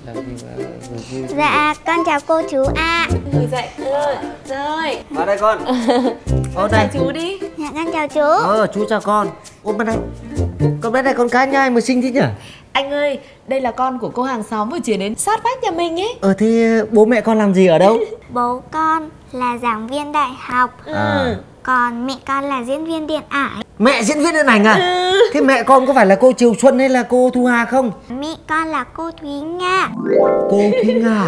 Dạ con chào cô chú ạ. Dậy rồi. Vào đây con. Con chào chú đi. Dạ con chào chú. Chú chào con. Ôm bên đây. Con bé này con cái nhai mà xinh thế nhỉ? Anh ơi, đây là con của cô hàng xóm vừa chuyển đến sát vách nhà mình ấy. Thế bố mẹ con làm gì ở đâu? Bố con là giảng viên đại học. Còn mẹ con là diễn viên điện ảnh. Mẹ diễn viên điện ảnh à? Thế mẹ con có phải là cô Triều Xuân hay là cô Thu Hà không? Mẹ con là cô Thúy Nga. Cô Thúy Nga.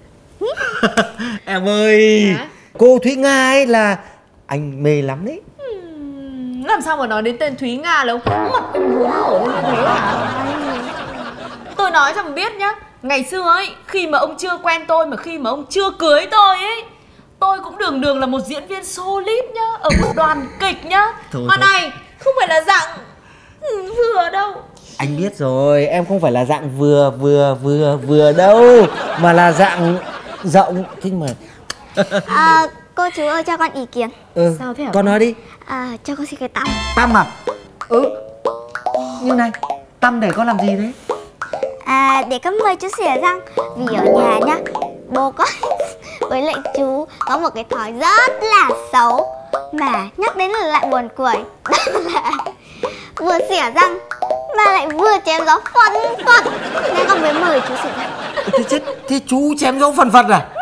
Em ơi, cô Thúy Nga ấy là anh mê lắm đấy. Làm sao mà nói đến tên Thúy Nga là mặt anh muốn nổi lên như thế hả? Tôi nói cho mà biết nhá, ngày xưa ấy, khi mà ông chưa quen tôi mà khi mà ông chưa cưới tôi ấy, tôi cũng đường là một diễn viên solid nhá, ở một đoàn kịch nhá. Mà này, không phải là dạng vừa đâu. Anh biết rồi, em không phải là dạng vừa đâu, mà là dạng rộng. Thế mà cô chú ơi cho con ý kiến. Sao thế hả? Con nói đi. Cho con xin cái tăm. Tăm à? Nhưng này, tăm để con làm gì đấy? Để con mời chú xỉa răng. Vì ở nhà nhá, bố con với lại chú có một cái thói rất là xấu mà nhắc đến là lại buồn cười. Đó là vừa xỉa răng mà lại vừa chém gió phân phật. Nên con mới mời chú xỉa răng. Thế chú chém gió phần phật à?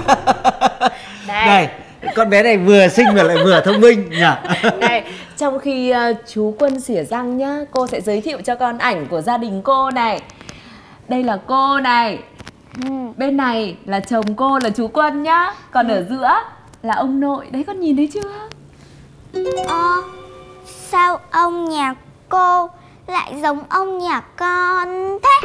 Này, con bé này vừa xinh mà lại vừa thông minh nhỉ? Này, trong khi chú Quân xỉa răng nhá, cô sẽ giới thiệu cho con ảnh của gia đình cô này. Đây là cô này. Bên này là chồng cô là chú Quân nhá. Còn ở giữa là ông nội. Đấy, con nhìn thấy chưa? Sao ông nhà cô lại giống ông nhà con thế?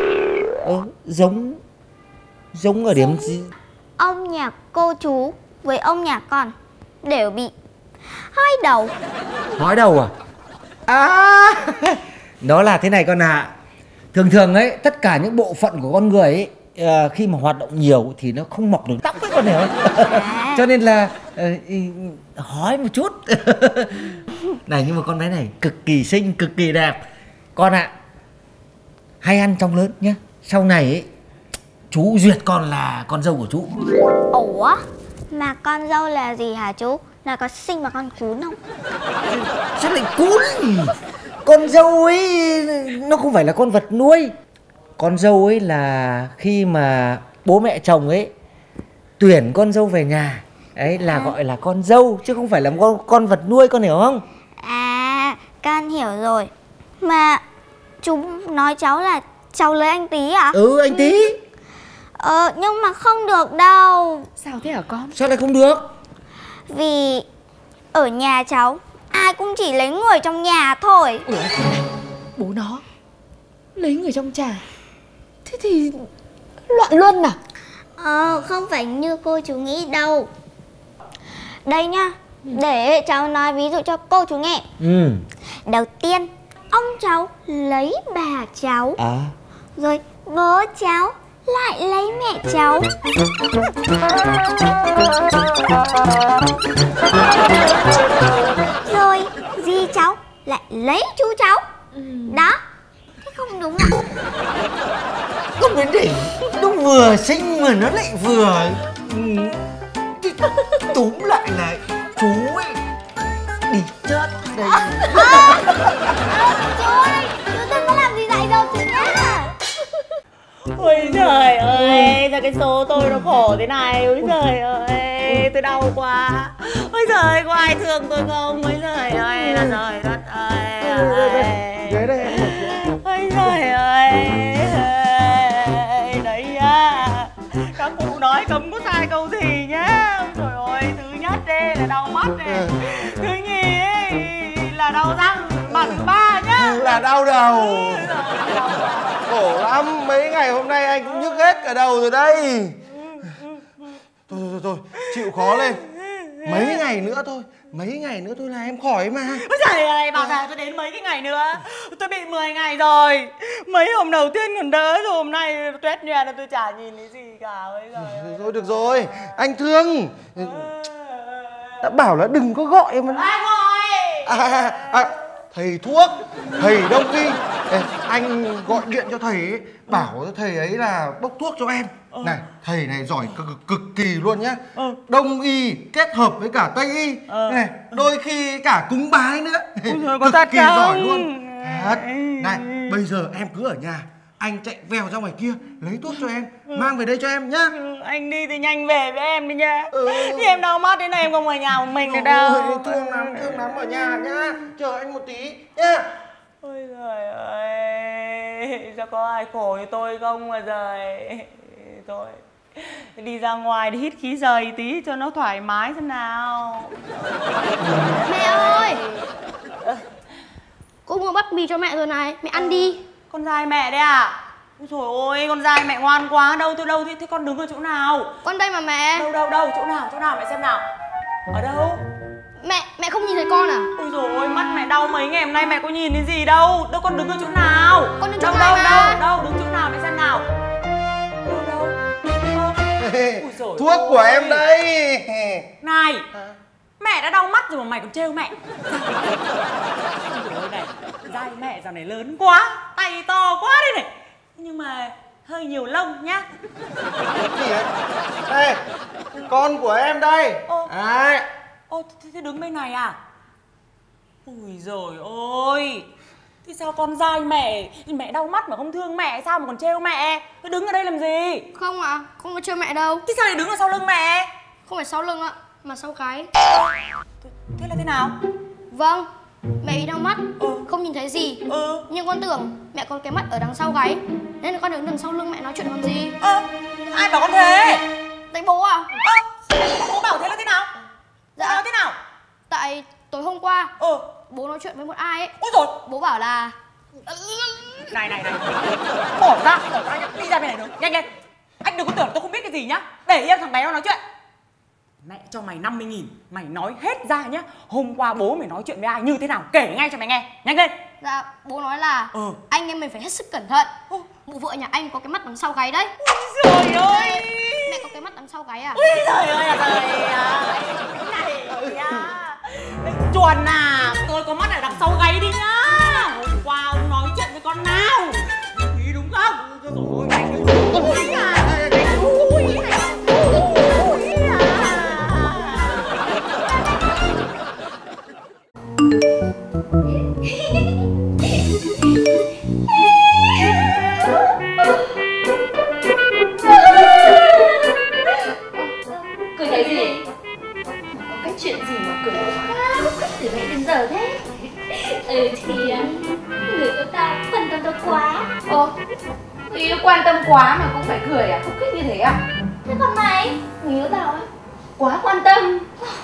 Giống ở điểm gì? Ông nhà cô chú với ông nhà con đều bị hói đầu. Hói đầu à? Đó là thế này con ạ. Thường ấy, tất cả những bộ phận của con người ấy khi mà hoạt động nhiều thì nó không mọc được tóc ấy, con hiểu không? Cho nên là hói một chút. Này, nhưng mà con bé này cực kỳ xinh, cực kỳ đẹp. Con ạ, hay ăn trong lớn nhá. Sau này ấy, chú duyệt con là con dâu của chú. Ủa? Mà con dâu là gì hả chú? Là có sinh mà con cún không? Sao lại cún? Con dâu ấy nó không phải là con vật nuôi. Con dâu ấy là khi mà bố mẹ chồng ấy tuyển con dâu về nhà ấy là gọi là con dâu, chứ không phải là con vật nuôi, con hiểu không? Con hiểu rồi. Mà chú nói cháu là cháu lấy anh Tí à? Anh Tí. Nhưng mà không được đâu. Sao thế hả con? Sao lại không được? Vì ở nhà cháu ai cũng chỉ lấy người trong nhà thôi. Ủa, bố nó lấy người trong nhà, thế thì loạn luân à? Không phải như cô chú nghĩ đâu. Đây nhá, để cháu nói ví dụ cho cô chú nghe. Đầu tiên ông cháu lấy bà cháu, rồi bố cháu lại lấy mẹ cháu, rồi dì cháu lại lấy chú cháu. Đó, thế không đúng à? Không đến đỉnh. Nó vừa xinh mà nó lại vừa túm lại là chú ấy đi chết đây. Chú ơi, chú đừng có làm gì dại dột chú nhá. Ôi trời ơi, sao cái số tôi nó khổ thế này. Ôi trời ơi, tôi đau quá. Ôi trời, có ai thương tôi không? Ôi trời ơi, là trời đất ơi. Ôi trời ơi. Đấy nhá, các cụ nói cấm có sai câu gì nhá. Ôi trời ơi, thứ nhất đây là đau mắt này, thứ nhì ấy là đau răng, mà thứ ba nhá là đau đầu. Khổ lắm, mấy ngày hôm nay anh cũng nhức hết cả đầu rồi đây. Thôi, chịu khó lên. Mấy ngày nữa thôi là em khỏi mà. Ôi trời ơi, bảo sao tôi đến mấy cái ngày nữa. Tôi bị 10 ngày rồi. Mấy hôm đầu tiên còn đỡ, rồi hôm nay tuét nhẹ là tôi chả nhìn thấy gì cả. Ôi trời ơi. Thôi được rồi, anh thương. Đã bảo là đừng có gọi mà. Ai gọi? thầy thuốc, thầy đông y. Ê, anh gọi điện cho thầy ấy, bảo thầy ấy là bốc thuốc cho em. Này, thầy này giỏi cực kỳ luôn nhá. Đông y kết hợp với cả tây y. Này, đôi khi cả cúng bái nữa. Có thật cực kỳ giỏi luôn. Thật. Này, bây giờ em cứ ở nhà, anh chạy vèo ra ngoài kia lấy thuốc cho em, mang về đây cho em nhá. Anh đi thì nhanh về với em đi nha. Thì em đau mắt thế này em không ở nhà một mình được đâu. Thương lắm ở nhà nhá. Chờ anh một tí nhá. Ôi giời ơi, sao có ai khổ như tôi không mà giời. Thôi, đi ra ngoài đi hít khí giời tí cho nó thoải mái xem nào. Mẹ ơi, cô mua bát mì cho mẹ rồi này, mẹ ăn đi. Con trai mẹ đấy à? Ôi trời ơi, con trai mẹ ngoan quá. Đâu thế con đứng ở chỗ nào? Con đây mà mẹ. Đâu, chỗ nào mẹ xem nào. Ở đâu? Mẹ không nhìn thấy con à? Ôi dồi ôi, mắt mẹ đau mấy ngày hôm nay mẹ có nhìn thấy gì đâu. Đâu, con đứng ở chỗ nào? Con đứng chỗ này mà. Đâu, đứng chỗ nào mẹ xem nào. Đâu. Thuốc của em đây. Này, mẹ đã đau mắt rồi mà mày còn trêu mẹ. Ôi dồi ôi này, dai mẹ dạo này lớn quá, tay to quá đây này. Nhưng mà hơi nhiều lông nhá. Gì vậy? Đây, con của em đây. Đấy. Ô, thế đứng bên này à? Ui giời ơi, thế sao con dai mẹ đau mắt mà không thương mẹ, sao mà còn trêu mẹ? Thế đứng ở đây làm gì? Không ạ, không có chơi mẹ đâu. Thế sao lại đứng ở sau lưng mẹ? Không phải sau lưng ạ, mà sau gáy. Thế là thế nào? Vâng, mẹ bị đau mắt, không nhìn thấy gì. Nhưng con tưởng mẹ có cái mắt ở đằng sau gáy, nên là con đứng đằng sau lưng mẹ nói chuyện còn gì. Ai bảo con thế? Tại bố à? Bố bảo thế là thế nào? Dạ. Bố nói thế nào? Tại tối hôm qua bố nói chuyện với một ai ấy. Ôi rồi. Bố bảo là Này bỏ ra nhá, đi ra bên này được, nhanh lên. Anh đừng có tưởng tôi không biết cái gì nhá. Để yên thằng bé nó nói chuyện. Mẹ cho mày 50.000, mày nói hết ra nhá. Hôm qua bố mày nói chuyện với ai như thế nào kể ngay cho mày nghe, nhanh lên. Dạ, bố nói là anh em mình phải hết sức cẩn thận. Mụ vợ nhà anh có cái mắt đằng sau gáy đấy. Trời ơi, mẹ có cái mắt đằng sau gáy à? Trời ơi là trời ơi. Này nha, chuồn à, tôi có mắt ở đằng sau gáy đi nhá. Hôm qua ông nói chuyện với con nào ý đúng không? Rồi ôi à. Cười cái gì? Có cái chuyện gì mà cười từ nãy đến giờ thế? Thì người yêu tao quan tâm tao quá. Người yêu quan tâm quá mà cũng phải cười à? Không thích như thế à? Thế còn mày, người yêu tao á, quá quan tâm.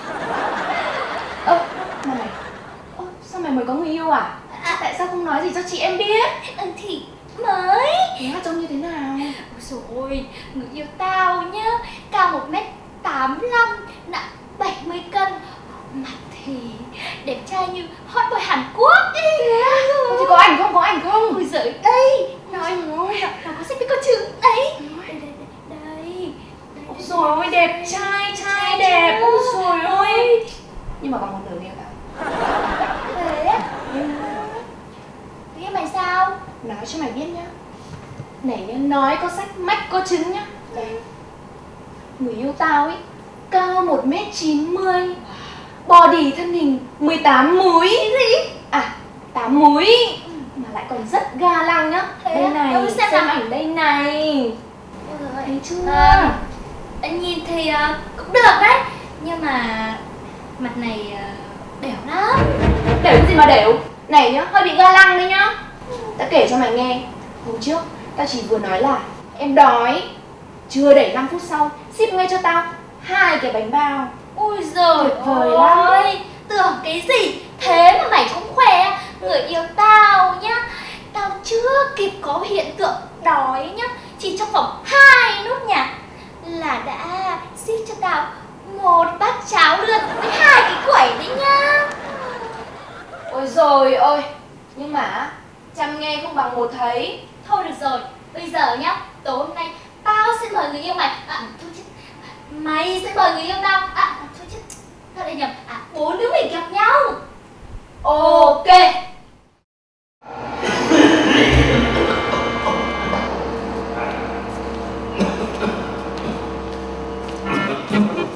Mà này, sao mày mới có người yêu à? Tại sao không nói gì cho chị em biết? Thì mới. Thế là trông như thế nào? Ôi dồi ôi, người yêu tao nhá, cao 1m85, nặng 70 cân, mặt thì đẹp trai như hot boy Hàn Quốc ấy. Thì có ảnh không? Có ảnh không? Ôi giời, đây, nói nó có xách cái con chữ đấy. Đây. Ôi dồi ôi, đẹp trai đẹp. Ôi dồi ôi. Nhưng mà còn một nửa yêu tao. Thế á? Thế mày sao? Nói cho mày biết nhá. Này nhá, nói có sách mách có chứng nhá. Đây. Người yêu tao ấy cao 1m90, body thân hình 18 múi. Cái gì? À, 8 múi. Mà lại còn rất ga lăng nhá. Thế Đây à? này, Đâu xem xem nào. ảnh đây này. Thấy chưa? Anh nhìn thì cũng được đấy, nhưng mà mặt này đẻo lắm. Đểu cái gì mà đểu? Này nhá, hơi bị ga lăng đấy nhá. Tao kể cho mày nghe. Hôm trước, tao chỉ vừa nói là em đói. Chưa đầy 5 phút sau, ship ngay cho tao 2 cái bánh bao. Ôi giời Tuyệt vời lắm. ơi, tưởng cái gì? Thế mà mày cũng khoe. Người yêu tao nhá, tao chưa kịp có hiện tượng đói nhá, chỉ trong vòng 2 nốt nhạc là đã ship cho tao một bát cháo lươn với 2 cái quẩy đấy nhá. Ôi rồi ôi. Nhưng mà chăm nghe không bằng một thấy. Thôi được rồi, bây giờ nhá, tối hôm nay tao sẽ mời người yêu mày. Thôi chứ, mày sẽ mời người yêu tao. Thôi chứ, tao lại nhầm. 4 đứa mình gặp nhau. Ok.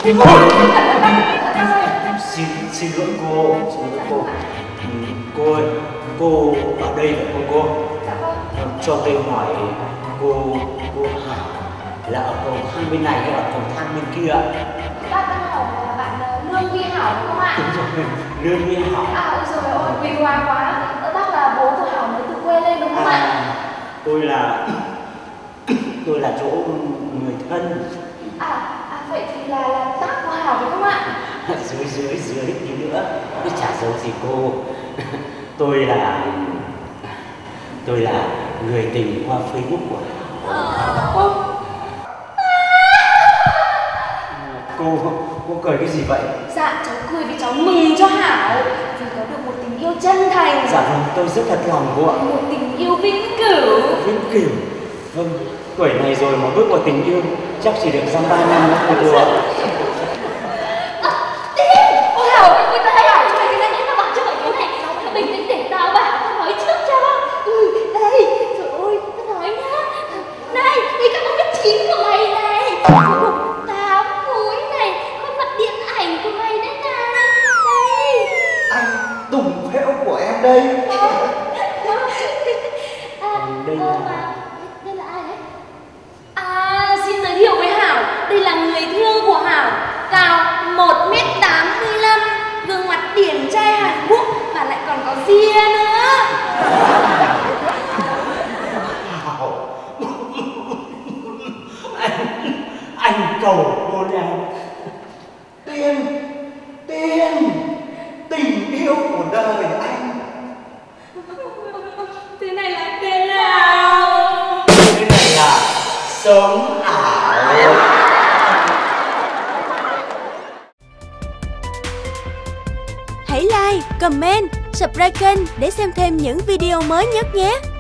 Xin lỗi cô, cô ơi, cô ở đây phải không cô? Cho tôi hỏi cô Hảo là ở cầu thang bên này hay ở cầu thang bên kia? Bác Hảo là bạn Lương Huy Hảo đúng không ạ? Lương Huy Hảo. Ôi trời ơi, quý hóa quá. Bác là bố của Hảo mới từ quê lên đúng không ạ? Tôi là chỗ người thân. Vậy thì là bác của Hảo đúng không ạ? Dưới tí nữa, tôi chả giấu gì cô. Tôi là người tình qua Facebook của Hảo. Cô cười cái gì vậy? Dạ, cháu cười vì cháu mừng cho Hảo vì có được một tình yêu chân thành. Dạ vâng, tôi rất thật lòng cô ạ. Một tình yêu vĩnh cửu. Vĩnh cửu. Vâng, tuổi này rồi mà bước vào tình yêu chắc chỉ được dăm 3 năm nữa cô ạ. Ôi Hảo, người ta Hảo cho mày cái danh nghĩa tao bảo cho mày cái này. Tao bình tĩnh để tao bảo, tao nói trước cho. Đây, trời ơi, tao nói nhá. Này, đây các con biết 9 của mày này. 8 cuối này, khuôn mặt điện ảnh của mày đấy này. Đây. Anh Tùng Phễu của em đây. Đây là ai đấy? Xin giới thiệu với Hảo, đây là người thương của Hảo, cao 1m85, gương mặt điển trai Hàn Quốc và lại còn có ria nữa. Hảo. Anh cầu hôn em. Tình yêu của đời anh. Thế này là thế nào? Thế này là sống ảo. Hãy like, comment, subscribe kênh để xem thêm những video mới nhất nhé.